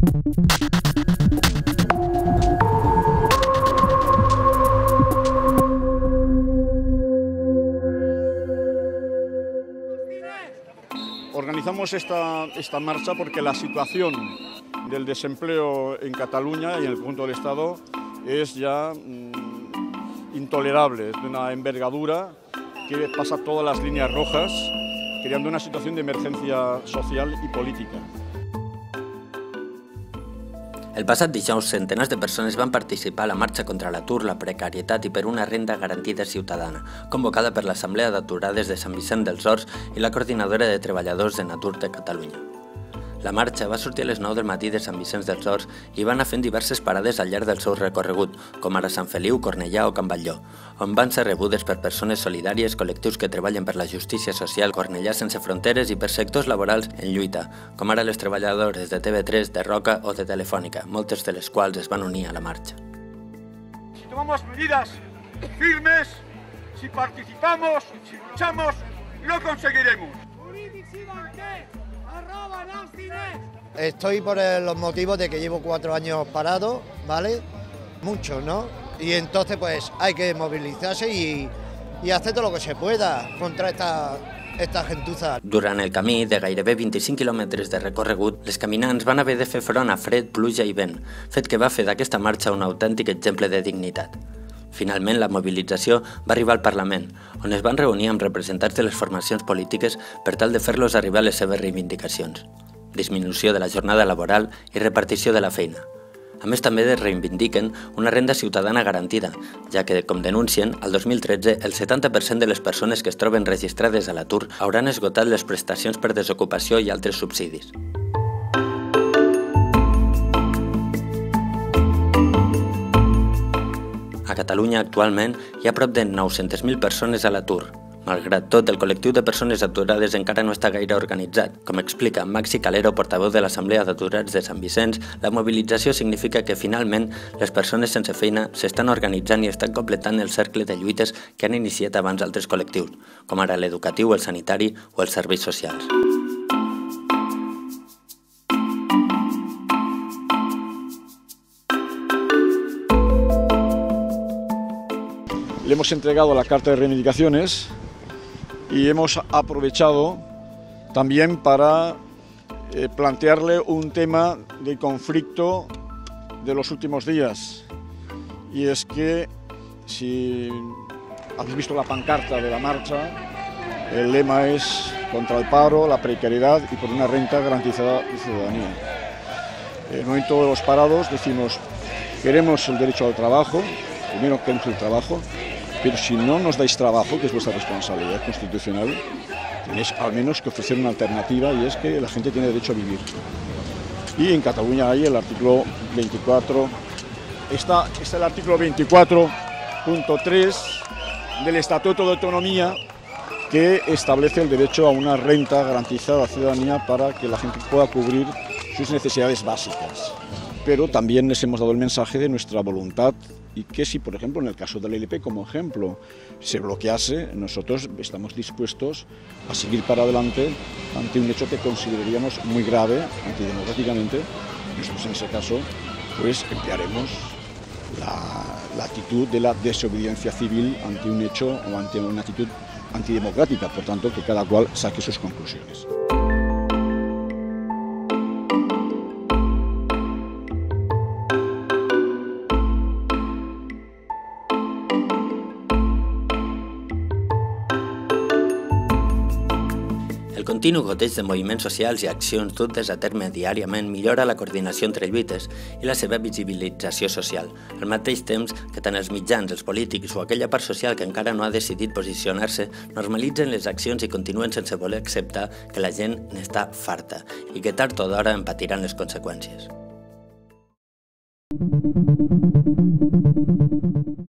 Organizamos esta marcha porque la situación del desempleo en Cataluña y en el conjunto del Estado es ya intolerable, es de una envergadura que pasa todas las líneas rojas, creando una situación de emergencia social y política. El passat dijous, centenars de persones van participar a la marxa contra l'atur, la precarietat i per una renda garantida ciutadana, convocada per l'Assemblea d'Aturades de Sant Vicent dels Horts i la Coordinadora de Treballadors en Atur de Catalunya. La marxa va sortir a les 9 del matí de Sant Vicent dels Horts i va anar fent diverses parades al llarg del seu recorregut, com ara Sant Feliu, Cornellà o Can Batlló, on van ser rebudes per persones solidàries, col·lectius que treballen per la justícia social, Cornellà sense fronteres i per sectors laborals en lluita, com ara les treballadores de TV3, de Roca o de Telefònica, moltes de les quals es van unir a la marxa. Si tomamos medidas firmes, si participamos, si luchamos, lo conseguiremos. Estoy por los motivos de que llevo 4 años parado, ¿vale? Muchos, ¿no? Y entonces pues hay que movilizarse y hacer todo lo que se pueda contra esta gentuza. Durant el camí de gairebé 25 quilòmetres de recorregut, les caminants van haver de fer front a fred, pluja i vent, fet que va fer d'aquesta marxa un autèntic exemple de dignitat. Finalment, la mobilització va arribar al Parlament, on es van reunir amb representants de les formacions polítiques per tal de fer-los arribar les seves reivindicacions. Disminució de la jornada laboral i repartició de la feina. A més, també reivindiquen una renda ciutadana garantida, ja que, com denuncien, al 2013 el 70% de les persones que es troben registrades a l'atur hauran esgotat les prestacions per desocupació i altres subsidis. A Catalunya, actualment, hi ha prop de 900.000 persones a l'atur. Malgrat tot, el col·lectiu de persones aturades encara no està gaire organitzat. Com explica Maxi Calero, portaveu de l'Assemblea d'Aturats de Sant Vicenç, la mobilització significa que, finalment, les persones sense feina s'estan organitzant i estan completant el cercle de lluites que han iniciat abans altres col·lectius, com ara l'educatiu, el sanitari o els serveis socials. Le hemos entregado la carta de reivindicaciones y hemos aprovechado también para plantearle un tema de conflicto de los últimos días. Y es que, si habéis visto la pancarta de la marcha, el lema es contra el paro, la precariedad y por una renta garantizada de ciudadanía. En el momento de los parados decimos, queremos el derecho al trabajo, primero queremos el trabajo, pero si no nos dais trabajo, que es vuestra responsabilidad constitucional, tenéis al menos que ofrecer una alternativa, y es que la gente tiene derecho a vivir. Y en Cataluña hay el artículo 24, está el artículo 24.3 del Estatuto de Autonomía, que establece el derecho a una renta garantizada a la ciudadanía para que la gente pueda cubrir sus necesidades básicas. Pero también les hemos dado el mensaje de nuestra voluntad y que si, por ejemplo, en el caso de la ILP, como ejemplo, se bloquease, nosotros estamos dispuestos a seguir para adelante ante un hecho que consideraríamos muy grave antidemocráticamente. Nosotros, en ese caso, pues emplearemos la actitud de la desobediencia civil ante un hecho o ante una actitud antidemocrática, por tanto, que cada cual saque sus conclusiones. El continu goteig de moviments socials i accions dutes a terme diàriament millora la coordinació entre lluites i la seva visibilització social, al mateix temps que tant els mitjans, els polítics o aquella part social que encara no ha decidit posicionar-se normalitzen les accions i continuen sense voler acceptar que la gent n'està farta i que tard o d'hora en patiran les conseqüències.